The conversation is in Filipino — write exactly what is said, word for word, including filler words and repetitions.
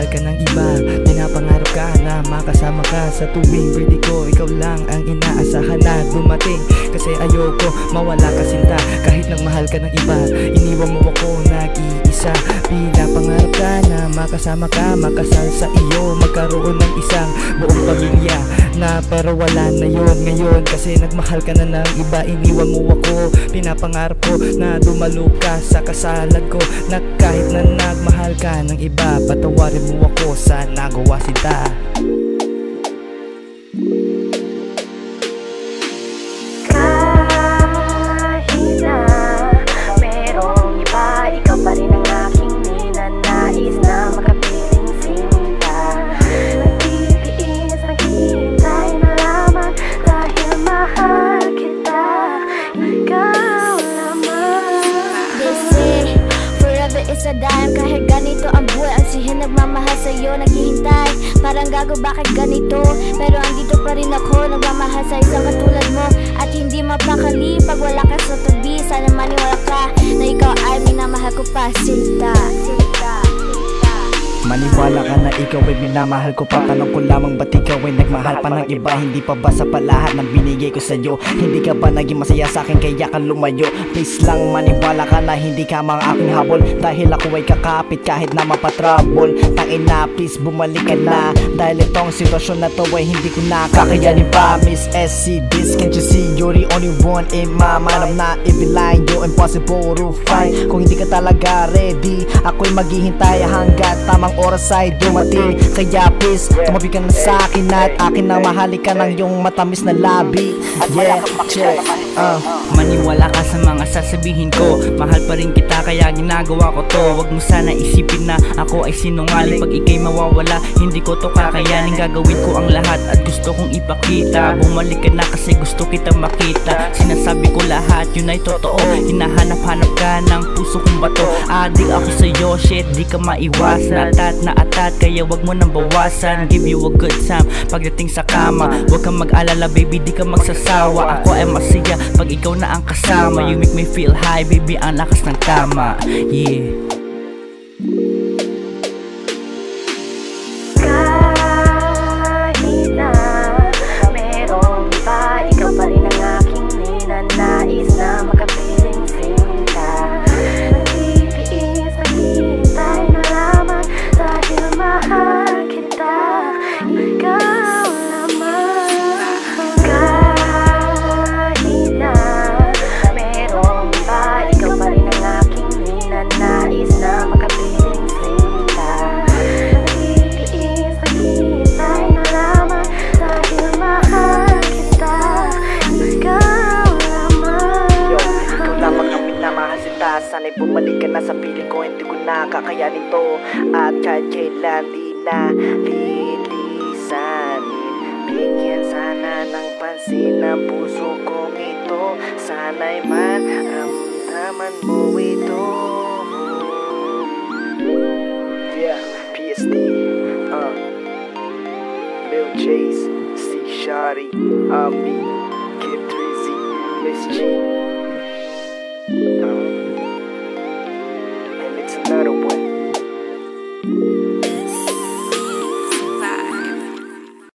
ka ng iba, pinapangarap ka na makasama ka sa tuwing birthday ko. Ikaw lang ang inaasahan na dumating, kasi ayoko mawala ka sinta. Kahit nagmahal ka ng iba, iniwan mo ako nag-iisa. Pinapangarap ka na makasama ka, makasal sa iyo, magkaroon ng isang buong pamilya na, pero wala na yon ngayon. Kasi nagmahal ka na ng iba, iniwan mo ako. Pinapangarap ko na dumalo ka sa kasalan ko, na kahit na nagmahal ka ng iba, patawarin mo ako sa nagawa sinta. Kahit na merong iba, ikaw pa rin ang aking ninanais na makapiling sinta. Nagtitiis, naghihintay na lamang dahil mahal kita, ikaw lamang. They say forever is a dime. Kahit ganito ang buhay, ang sihin nagmamahal sa'yo, naghihintay. Parang gago, bakit ganito? Pero andito pa rin ako, nagmamahal sa isang katulad mo. At hindi mapakali pag wala ka sa tabi. Sana maniwala ka na ikaw ay minamahal ko pa, sinta, sinta, sinta. Maniwala ka na ikaw ay minamahal ko pa. Tanong ko lamang, ba't ikaw ay nagmahal pa ng iba? Hindi pa ba sa lahat ng binigay ko sa'yo? Hindi ka ba naging masaya sa'kin kaya ka lumayo? Please lang maniwala ka na hindi ka mga aking habol, dahil ako ay kakapit kahit na mapatrabol. Tangin na, please bumalik ka na, dahil itong sitwasyon na to ay hindi ko na kakayanin pa. Miss S C this, can't you see you're the only one in my mind? I'm not even lying, you're impossible to find. Kung hindi ka talaga ready, ako'y maghihintay hanggat tamang oras ay dumating. Kaya please, tumabi ka na sa'kin at akin na mahalik ka ng iyong matamis na labi. Yeah, check, uh. Maniwala ka sa mga sasabihin ko, mahal pa rin kita kaya ginagawa ko to. Wag mo sana isipin na ako ay sinungaling. Pag ikay mawawala, hindi ko to kakayanin. Gagawin ko ang lahat at gusto kong ipakita. Bumalik ka na kasi gusto kita makita. Sinasabi ko lahat, yun ay totoo. Hinahanap-hanap ka ng puso kong bato. Adik ako sa'yo, shit, di ka maiwasan. Atat na atat, kaya wag mo nang bawasan. Give you a good time pagdating sa kama. Wag kang mag-alala baby, di ka magsasawa. Ako ay masaya pag ikaw na ang kasama. You make me feel high baby, ang lakas ng tama. Yeah. Kahit na merong iba, ikaw pa rin ang aking ninanais na makapiling sinta. Nagtitiis, naghihintay na lamang dahil mahal kita, ikaw lamang. Kahit na merong iba, ikaw pa rin ang aking ninanais na makapiling sinta. Nagtitiis, naghihintay na lamang dahil mahal kita, ikaw lamang. Yo, ikaw lamang ang minamahal sinta. Sana'y bumalik ka na sa piling ko, hindi ko na kakayanin to. At kahit kailan di na lilisanin, bigyan sana ng pansin ang puso kong ito. Sana'y maramdaman mo ito. Yeah, P S D, uh, Lil Chase, C Shawty, Ami, Kid three Z, Miss G, uh, and it's another one.